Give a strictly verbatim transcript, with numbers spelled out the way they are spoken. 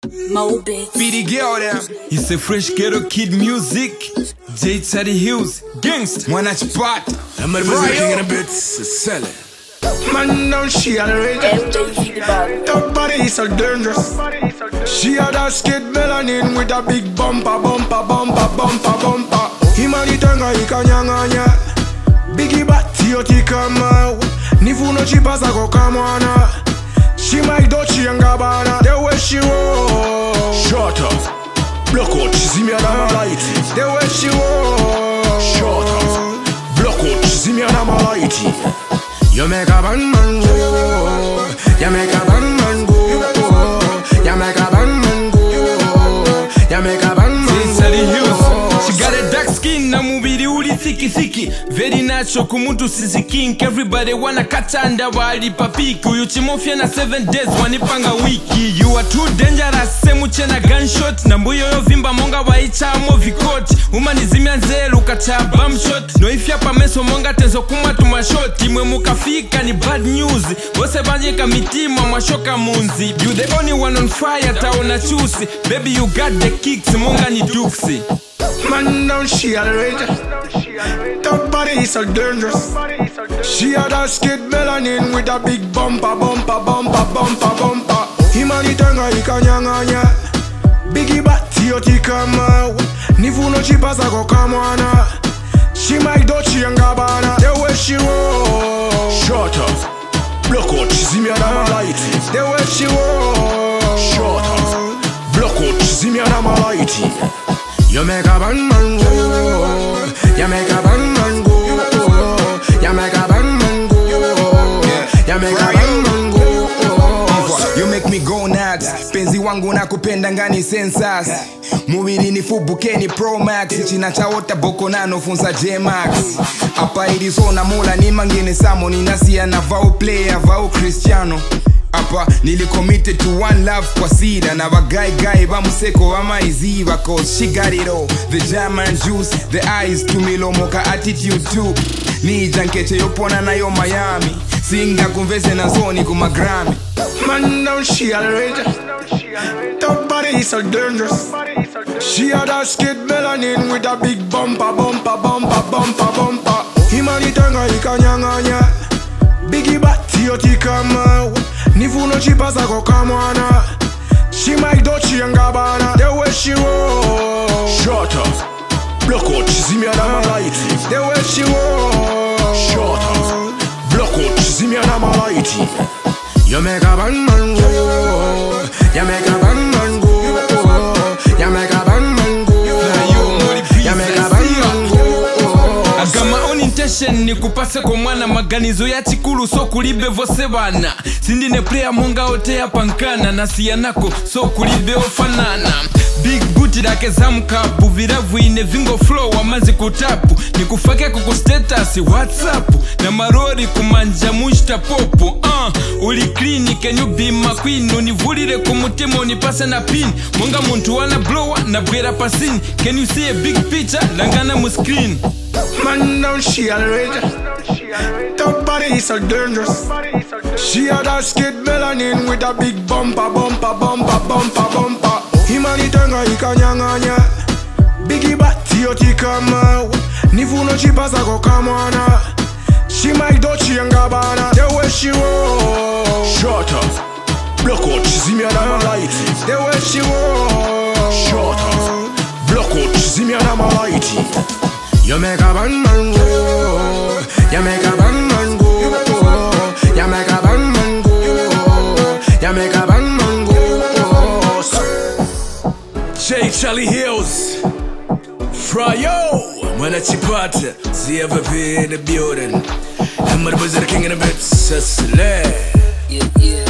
Be the girl there. It's a fresh ghetto kid music. J Teddy Hillz, gangsta. Mwana chipata. I'm a king in a bit, sell it. Man down, she already. Top body is so dangerous. She had a skid melanin with a big bumper, bumper, bumper, bumper, bumper. Him and the tongue, he can yanganya. Biggie bati oti kama. Nifu no chipasa go kamwana. She might do chi yangabana. The way she was. Shut up. Block out, see me and I'm light. The way she was. Shut up. Block out, see me and I'm light. You make a bad man go. You make a bad man go. You make a bad man go. You make a bad man go. She got a dark skin, na mubiri uli thiki thiki. Very natural, kumuntu sisi kink. Everybody wanna katanda wali papiki. Uyuchimofia na seven days, wanipanga wiki. You are too dangerous, semu chena gunshot. Na mbuyo yo vimba monga waicha amo vikoti. Uma nizimia nzelu kacha bum shot. No ifya pa meso monga tenzo kuma tumashoti. Mwe mukafika ni bad news. Wose banjeka mitima mwashoka munzi. You the only one on fire, taona chusi. Baby you got the kicks, monga ni duksi. Man down, she already. Top body is so dangerous. She had a skid melanin with a big bumper, bumper, bumper, bumper, bumper. Him and the tongue, he can yanganya. Biggie bati oti kama. Nifu no chipasa go kamwana. She might do chi yangabana. The way she was. Shut up. Block out, see me and I'm light. The way she was. Shut up. Block out, see me and I'm light. You make a bad man go. You make a bad man go. You make a bad man go. You make a bad man go. You make me go nuts. Penzi wangu na kupenda ngani sensas. Mubiri ni fubuke ni Pro Max. China chaota boko nano funza J Max. Apa irizona mula ni mangine samo. Ninasia na vau player, vau Cristiano. Apa nili committed to one love kwa sida. Na wagai gai ba museko wa maiziva. Cause she got it all. The German juice, the eyes to milomoka attitude too. Ni jankeche yopona na yo Miami. Singa kumvese na zoni kuma Grammy. Man down, she already. Top body is so dangerous. She had a skid melanin with a big bumper, bumper, bumper, bumper, bumper. Him and the tongue, he can yanganya. Biggie bati oti kama. Nifu no chipasa go kamwana. She might do chi yangabana. The way she was. Shut up. Block out, see me and I'm light. The way she was. Shut up. Block out, see me and I'm light. You make a bad man go. You make a bad man go. You make a bad man go. You make a bad man go. I got my own intention ni kupase kwa mwana maganizo ya chikulu so kulibe vose bana. Sindine player monga ote ya pankana na siyanako so kulibe ofanana. Big booty dake zamkapu viravu ine vingo flow wamazi kutapu. Nikufake kuku status WhatsApp na marori kumanja mushta popo. uh, Uli clean can you be my queen. Univulire kumutemo nipase na pin. Monga muntu wana blower na bwera pasin. Can you see a big picture langana mu screen. Man down, she already. Top body is so dangerous. She had a skid melanin with a big bumper, bumper, bumper, bumper, bumper. Him and the tongue, he can yanganya. Biggie bati oti kama. Nifu no chipasa go kamwana. She might do chi yangabana. The way she was. Shut up. Block out, see me and I'm light. The way she was. Shut up. Block out, see me and I'm light. You make a bad man go. You make a bad man go. You make a bad man go. You make a bad man go. J Charlie Hillz, frayo. Mwana chipata, see ever be in the building. I'm the king in the bit, yeah, yeah.